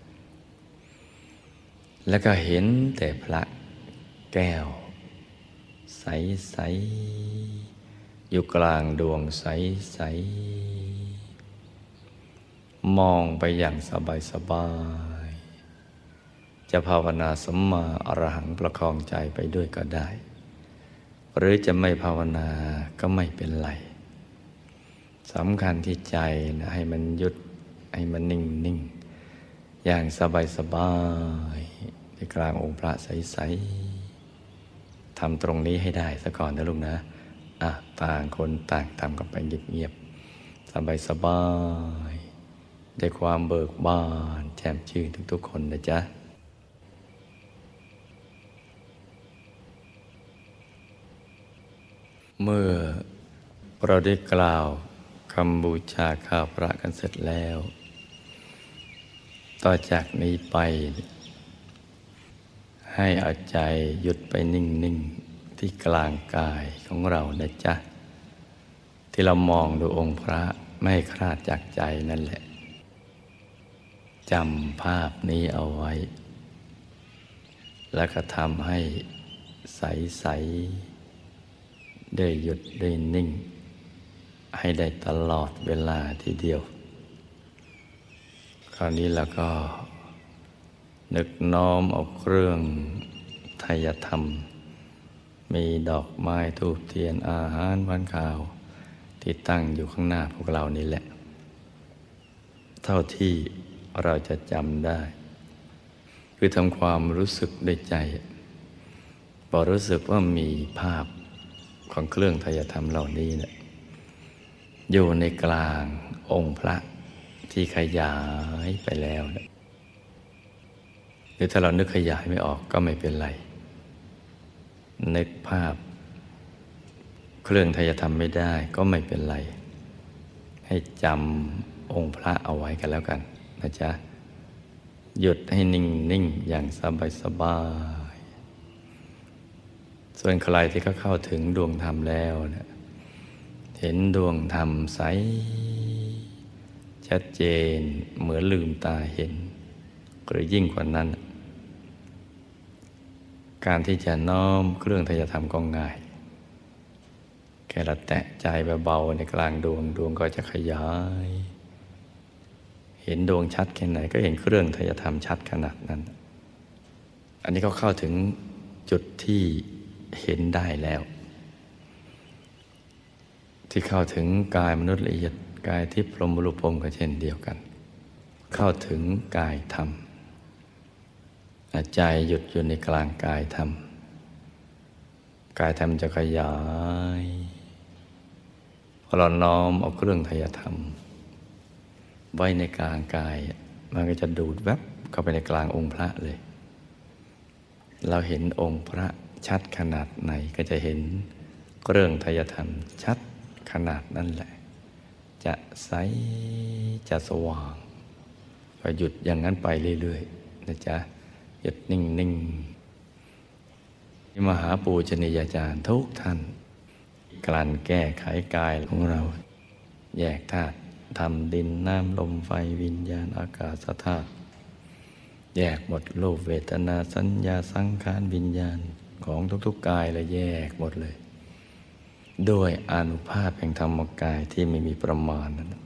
แล้วก็เห็นแต่พระแก้วใสๆอยู่กลางดวงใสๆมองไปอย่างสบายๆจะภาวนาสัมมาอรหังประคองใจไปด้วยก็ได้หรือจะไม่ภาวนาก็ไม่เป็นไรสำคัญที่ใจนะให้มันหยุดให้มันนิ่งนิ่งอย่างสบายสบายในกลางองค์พระใสๆทำตรงนี้ให้ได้ซะก่อนนะลูกนะอ่ะต่างคนต่างทำกันไปเงียบๆสบายสบายด้วยความเบิกบานแจ่มชื่นทุกๆคนนะจ๊ะเมื่อเราได้กล่าวคำบูชาข้าพระกันเสร็จแล้วต่อจากนี้ไปให้เอาใจหยุดไปนิ่งๆที่กลางกายของเรานะจ๊ะที่เรามองดูองค์พระไม่ให้คลาดจากใจนั่นแหละจำภาพนี้เอาไว้แล้วก็ทำให้ใสๆได้หยุดได้นิ่งให้ได้ตลอดเวลาทีเดียวคราวนี้เราก็นึกน้อมเอาเครื่องไทยธรรมมีดอกไม้ธูปเทียนอาหารหวานข้าวที่ตั้งอยู่ข้างหน้าพวกเรานี่แหละเท่าที่เราจะจำได้คือทำความรู้สึกด้วยใจพอรู้สึกว่ามีภาพของเครื่องไทยธรรมเหล่านี้เนี่ยอยู่ในกลางองค์พระที่ขยายไปแล้วเนี่ยหรือถ้าเรานึกขยายไม่ออกก็ไม่เป็นไรนึกภาพเครื่องไทยธรรมไม่ได้ก็ไม่เป็นไรให้จำองค์พระเอาไว้กันแล้วกันนะจ๊ะหยุดให้นิ่งๆอย่างสบายๆส่วนใครที่เขาเข้าถึงดวงธรรมแล้วเนี่ยเห็นดวงธรรมใสชัดเจนเหมือนลืมตาเห็นหรือยิ่งกว่านั้นการที่จะน้อมเครื่องไทยธรรมก็ง่ายแค่เราแตะใจเบาๆในกลางดวงดวงก็จะขยายเห็นดวงชัดแค่ไหนก็เห็นเครื่องไทยธรรมชัดขนาดนั้นอันนี้เขาเข้าถึงจุดที่เห็นได้แล้วที่เข้าถึงกายมนุษย์ละเอียดกายทิพย์พรหมรูปพรหมก็เช่นเดียวกันเข้าถึงกายธรรมใจหยุดอยู่ในกลางกายธรรมกายธรรมจะขยายพอเราน้อมเอาเครื่องไทยธรรมไว้ในกลางกายมันก็จะดูดแวบเข้าไปในกลางองค์พระเลยเราเห็นองค์พระชัดขนาดไหนก็จะเห็นเครื่องไทยธรรมชัดขนาดนั้นแหละจะใสจะสว่างก็หยุดอย่างนั้นไปเรื่อยๆนะจ๊ะหยุดนิ่งๆมหาปูชนียาจารย์ทุกท่านกลั่นแก้ไขกายของเราแยกธาตุธรรมดินน้ำลมไฟวิญญาณอากาศธาตุแยกหมดรูปเวทนาสัญญาสังขารวิญญาณของทุกๆกายเลยแยกหมดเลยด้วยอานุภาพแห่งธรรมกายที่ไม่มีประมาณนั้น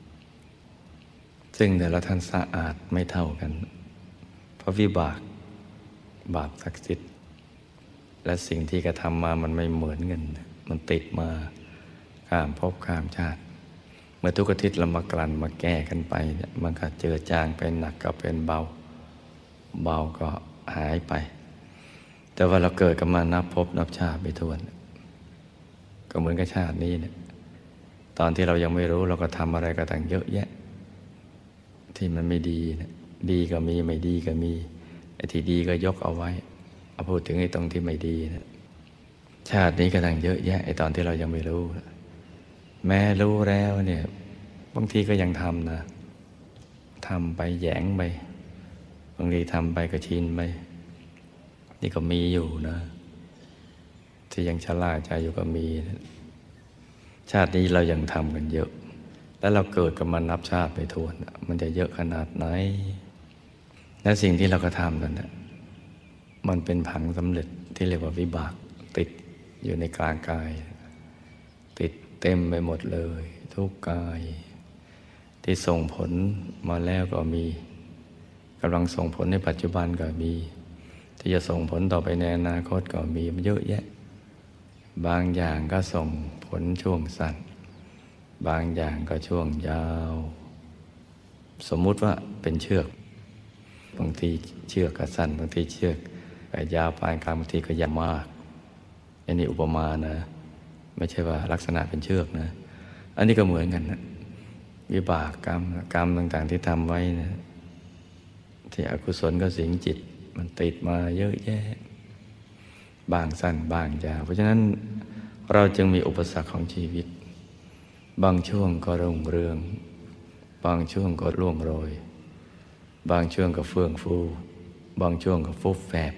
ซึ่งแต่ละท่านสะอาดไม่เท่ากันเพราะวิบากบาปศักดิ์สิทธิ์และสิ่งที่กระทำมามันไม่เหมือนกันมันติดมาข้ามภพข้ามชาติเมื่อทุกอาทิตย์เรามากลั่นมาแก้กันไปเนี่ยมันก็เจือจางเป็นหนักก็เป็นเบาเบาก็หายไปแต่ว่าเราเกิดกันมานับภพนับชาติไปทวนก็เหมือนกับชาตินี้เนี่ยตอนที่เรายังไม่รู้เราก็ทำอะไรก็ต่างเยอะแยะที่มันไม่ดีนะดีก็มีไม่ดีก็มีไอ้ที่ดีก็ยกเอาไว้เอาพูดถึงไอ้ตรงที่ไม่ดีนะชาตินี้ก็ต่างเยอะแยะไอ้ตอนที่เรายังไม่รู้นะแม้รู้แล้วเนี่ยบางทีก็ยังทำนะทำไปแหยงไปบางทีทำไปก็ชินไปนี่ก็มีอยู่นะที่ยังชะล่าใจอยู่ก็มีนะชาตินี้เรายังทำกันเยอะแล้วเราเกิดกันมานับชาติไปทวนมันจะเยอะขนาดไหนและสิ่งที่เราก็ทำนั่นนะมันเป็นผังสำเร็จที่เรียกว่าวิบากติดอยู่ในกลางกายติดเต็มไปหมดเลยทุกกายที่ส่งผลมาแล้วก็มีกำลังส่งผลในปัจจุบันก็มีที่จะส่งผลต่อไปในอนาคตก็มีมันเยอะแยะบางอย่างก็ส่งผลช่วงสั้นบางอย่างก็ช่วงยาวสมมุติว่าเป็นเชือกบางทีเชือกก็สั้นบางทีเชือกก็ยาวปานกลางบางทีก็ยาวมากอันนี้อุปมานะไม่ใช่ว่าลักษณะเป็นเชือกนะอันนี้ก็เหมือนกันนะวิบากกรรมกรรมต่างๆที่ทำไว้นะที่อกุศลก็สิงจิตมันติดมาเยอะแยะบางสั้นบางยาวเพราะฉะนั้นเราจึงมีอุปสรรคของชีวิตบางช่วงก็รุ่งเรืองบางช่วงก็ร่วงโรยบางช่วงก็เฟื่องฟูบางช่วงก็ฟุบแฝบ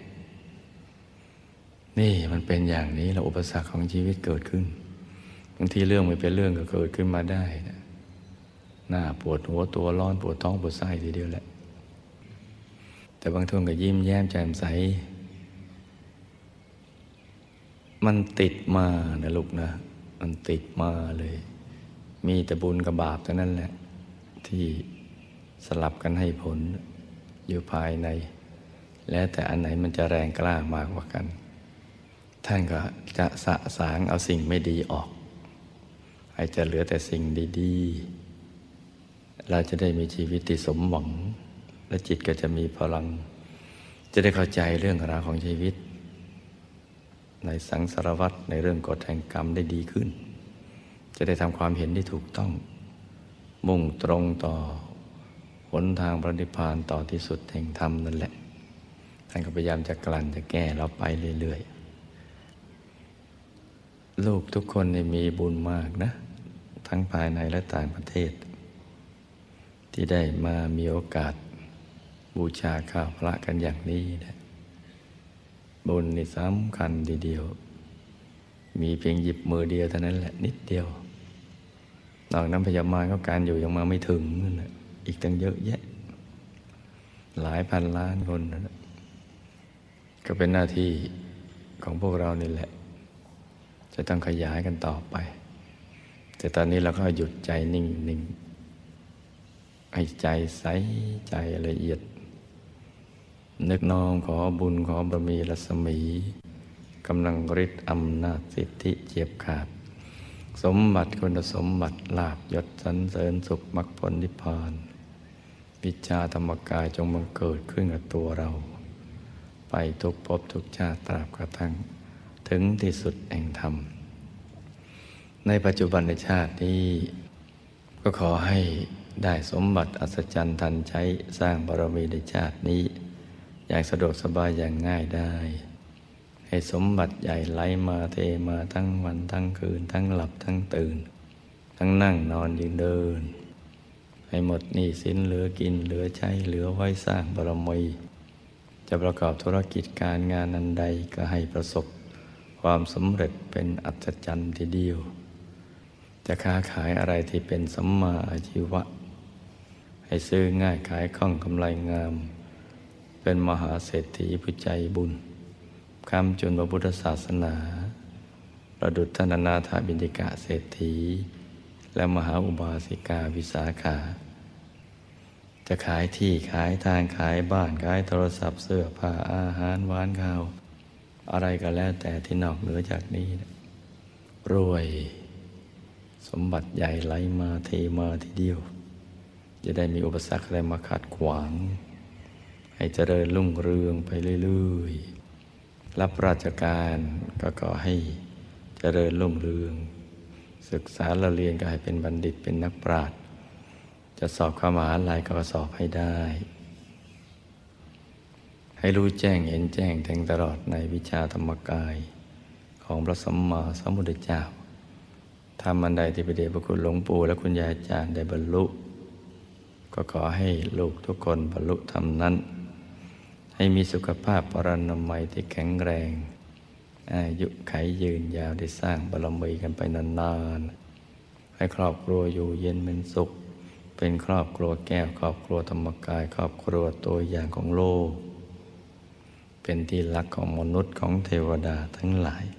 นี่มันเป็นอย่างนี้แล้วอุปสรรคของชีวิตเกิดขึ้นบางทีเรื่องไม่เป็นเรื่องก็เกิดขึ้นมาได้นะหน้าปวดหัวตัวร้อนปวดท้องปวดไส้ทีเดียวแหละแต่บางช่วงก็ยิ้มแย้มแจ่มใสมันติดมานะลูกนะมันติดมาเลยมีแต่บุญกับบาปเท่านั้นแหละที่สลับกันให้ผลอยู่ภายในแล้วแต่อันไหนมันจะแรงกล้ามากกว่ากันท่านก็จะสะสางเอาสิ่งไม่ดีออกให้จะเหลือแต่สิ่งดีๆเราจะได้มีชีวิตที่สมหวังและจิตก็จะมีพลังจะได้เข้าใจเรื่องราวของชีวิตในสังสารวัฏในเรื่องกฎแห่งกรรมได้ดีขึ้นจะได้ทำความเห็นที่ถูกต้องมุ่งตรงต่อหนทางพระนิพพานต่อที่สุดแห่งธรรมนั่นแหละท่านก็พยายามจะกลั่นจะแก้เราไปเรื่อยๆลูกทุกคนมีบุญมากนะทั้งภายในและต่างประเทศที่ได้มามีโอกาสบูชาข้าวพระกันอย่างนี้นะบุญนี่สำคัญทีเดียวมีเพียงหยิบมือเดียวเท่านั้นแหละนิดเดียวนอกนั้นพยามารก็การอยู่ยังมาไม่ถึงนั่นแหละอีกตั้งเยอะแยะหลายพันล้านคนนะก็เป็นหน้าที่ของพวกเรานี่แหละจะต้องขยายกันต่อไปแต่ตอนนี้เราก็หยุดใจนิ่งๆให้ใจใสใจละเอียดนึกน้อมขอบุญขอบารมีรัศมีกำลังฤทธิ์อำนาจสิทธิเจียบขาดสมบัติคุณสมบัติลาภยศสรรเสริญสุขมรรคผลนิพพานวิชาธรรมกายจงบังเกิดขึ้นกับตัวเราไปทุกภพทุกชาติตราบกระทั่งถึงที่สุดแห่งธรรมในปัจจุบันในชาตินี้ก็ขอให้ได้สมบัติอัศจรรย์ทันใช้สร้างบารมีในชาตินี้อย่างสะดวกสบายอย่างง่ายได้ให้สมบัติใหญ่ไหลมาเทมาทั้งวันทั้งคืนทั้งหลับทั้งตื่นทั้งนั่งนอนยืนเดินให้หมดหนี้สินเหลือกินเหลือใช้เหลือไว้สร้างบารมีจะประกอบธุรกิจการงานอันใดก็ให้ประสบความสำเร็จเป็นอัศจรรย์ทีเดียวจะค้าขายอะไรที่เป็นสัมมาอาชีวะให้ซื้อง่ายขายคล่องกำไรงามเป็นมหาเศรษฐีผู้ใจบุญค้ำจุนพระพุทธศาสนาประดุจท่านอนาถบิณฑิกะเศรษฐีและมหาอุบาสิกาวิสาขาจะขายที่ขายทางขายบ้านขายโทรศัพท์เสื้อผ้าอาหารหวานข้าวอะไรก็แล้วแต่ที่นอกเหนือจากนี้รวยสมบัติใหญ่ไหลมาเทมาทีเดียวจะได้มีอุปสรรคอะไรมาขัดขวางให้เจริญรุ่งเรืองไปเรื่อยๆรับราชการก็ขอให้เจริญรุ่งเรืองศึกษาเราเรียนก็ให้เป็นบัณฑิตเป็นนักปราชญ์จะสอบเข้ามหาวิทยาลัยก็สอบให้ได้ให้รู้แจ้งเห็นแจ้งแทงตลอดในวิชาธรรมกายของพระสัมมาสัมพุทธเจ้าทำอันใดที่พระเดชพระคุณหลวงปู่และคุณยายอาจารย์ได้บรรลุก็ขอให้ลูกทุกคนบรรลุธรรมนั้นให้มีสุขภาพปรนามัยที่แข็งแรงอายุไขยืนยาวได้สร้างบารมีกันไปนานๆให้ครอบครัวอยู่เย็นเป็นสุขเป็นครอบครัวแก้วครอบครัวธรรมกายครอบครัวตัวอย่างของโลกเป็นที่รักของมนุษย์ของเทวดาทั้งหลาย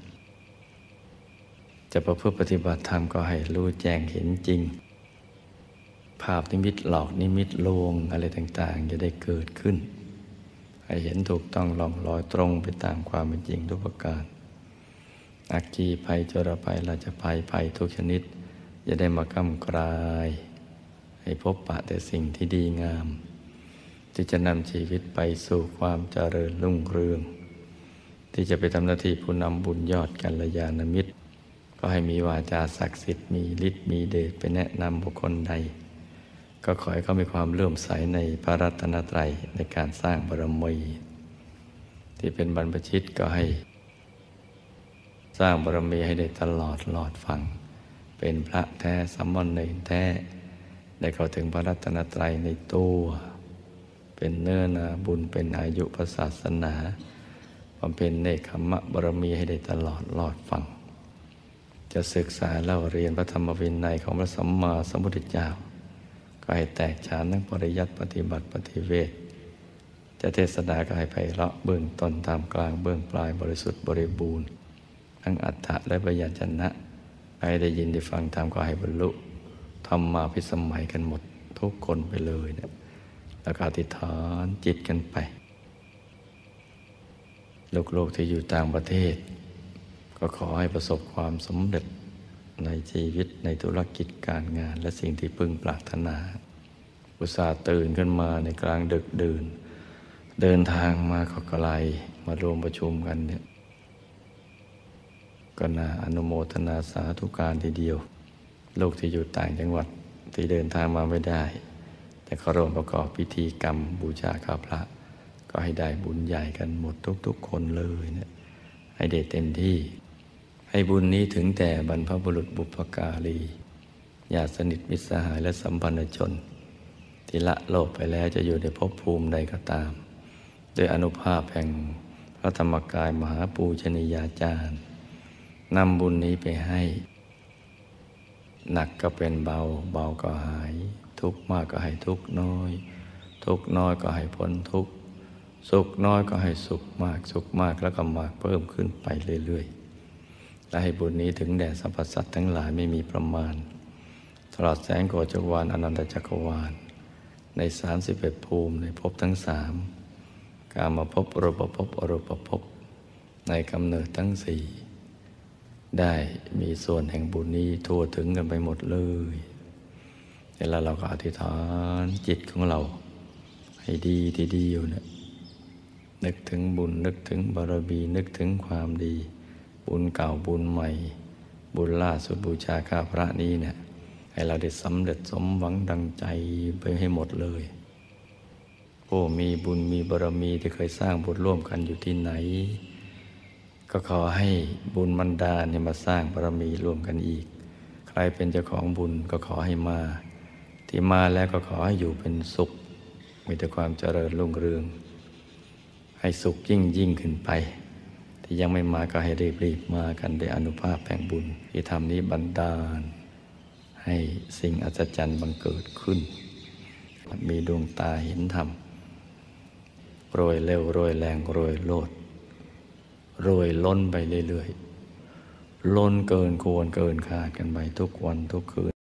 จะประพฤติปฏิบัติธรรมก็ให้รู้แจ้งเห็นจริงภาพนิมิตหลอกนิมิตลวงอะไรต่างๆจะได้เกิดขึ้นให้เห็นถูกต้องล่องลอยตรงไปตามความเป็นจริงทุกประการอัคคีภัยโจรภัยราชภัยภัยทุกชนิดจะได้มาก้ำกลายให้พบปะแต่สิ่งที่ดีงามที่จะนำชีวิตไปสู่ความเจริญรุ่งเรืองที่จะไปทำหน้าที่ผู้นำบุญยอดกัลยาณมิตรก็ให้มีวาจาศักดิ์สิทธิ์มีฤทธิ์มีเดชไปแนะนำบุคคลใดก็ขอให้เขามีความเลื่อมใสในพระรัตนตรัยในการสร้างบารมีที่เป็นบรรพชิตก็ให้สร้างบารมีให้ได้ตลอดหลอดฟังเป็นพระแท้สัมมาเนรแท้ได้เข้าถึงพระรัตนตรัยในตัวเป็นเนื้อนาบุญเป็นอายุพระศาสนาบำเพ็ญเนกขัมมะบารมีให้ได้ตลอดหลอดฟังจะศึกษาเล่าเรียนพระธรรมวินัยของพระสัมมาสัมพุทธเจ้าก็ให้แตกฉานทั้งปริยัติปฏิบัติปฏิเวทจะเทศนาก็ให้ไพเราะเบื้องต้นตามกลางเบื้องปลายบริสุทธิ์บริบูรณ์ทั้งอัฏฐะและพยัญชนะใครได้ยินได้ฟังตามก็ให้บรรลุธรรมาภิสมัยกันหมดทุกคนไปเลยเนี่ยแล้วก็อธิษฐานจิตกันไปโลกๆที่อยู่ต่างประเทศก็ขอให้ประสบความสำเร็จในชีวิตในธุรกิจการงานและสิ่งที่พึงปรารถนาอุตส่าห์ตื่นขึ้นมาในกลางดึกดื่นเดินทางมาก็ไกลมารวมประชุมกันเนี่ยก็น่าอนุโมทนาสาธุการทีเดียวลูกที่อยู่ต่างจังหวัดที่เดินทางมาไม่ได้แต่เขาร่วมประกอบพิธีกรรมบูชาข้าพระก็ให้ได้บุญใหญ่กันหมดทุกๆคนเลยเนี่ยให้ได้เต็มที่ให้บุญนี้ถึงแต่บรรพบุรุษบุพการีญาติสนิทมิตรสหายและสัมพันธชนที่ละโลกไปแล้วจะอยู่ในภพภูมิใดก็ตามโดยอนุภาพแห่งพระธรรมกายมหาปูชนียาจารย์นำบุญนี้ไปให้หนักก็เป็นเบาเบาก็หายทุกข์มากก็ให้ทุกข์น้อยทุกข์น้อยก็ให้พ้นทุกข์สุขน้อยก็ให้สุขมากสุขมากแล้วก็มากเพิ่มขึ้นไปเรื่อยๆและให้บุญนี้ถึงแด่สรรพสัตว์ทั้งหลายไม่มีประมาณตลอดแสงโกฏจักรวาลอนันตจักรวาลในสามสิบเอ็ดภูมิในภพทั้งสามกามภพรูปภพอรูปภพในกำเนิดทั้งสี่ได้มีส่วนแห่งบุญนี้ทั่วถึงกันไปหมดเลยแล้วเราก็อธิษฐานจิตของเราให้ดีทีเดียวเนี่ยนึกถึงบุญนึกถึงบารมีนึกถึงความดีบุญเก่าบุญใหม่บุญล่าสุดบูชาข้าพระนี้เนี่ยให้เราได้สำเร็จสมหวังดังใจไปให้หมดเลยผู้มีบุญมีบารมีที่เคยสร้างบุญร่วมกันอยู่ที่ไหนก็ขอให้บุญบันดาลให้มาสร้างบารมีร่วมกันอีกใครเป็นเจ้าของบุญก็ขอให้มาที่มาแล้วก็ขอให้อยู่เป็นสุขมีแต่ความเจริญรุ่งเรืองให้สุขยิ่งยิ่งขึ้นไปที่ยังไม่มาก็ให้รีบรีบมากันด้วยอานุภาพแห่งบุญที่ทำนี้บันดาลให้สิ่งอัศจรรย์บังเกิดขึ้นมีดวงตาเห็นธรรมโรยเร็วโรยแรงโรยโลดโรยล้นไปเรื่อยๆล้นเกินควรเกินคาดกันไปทุกวันทุกคืน